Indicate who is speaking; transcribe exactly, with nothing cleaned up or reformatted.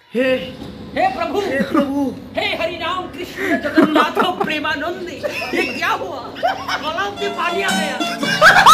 Speaker 1: हे
Speaker 2: हे प्रभु,
Speaker 1: हे प्रभु,
Speaker 2: हे हरि राम कृष्ण जगन्नाथ प्रेमानंद, ये क्या हुआ? गलाव में पानी आ गया।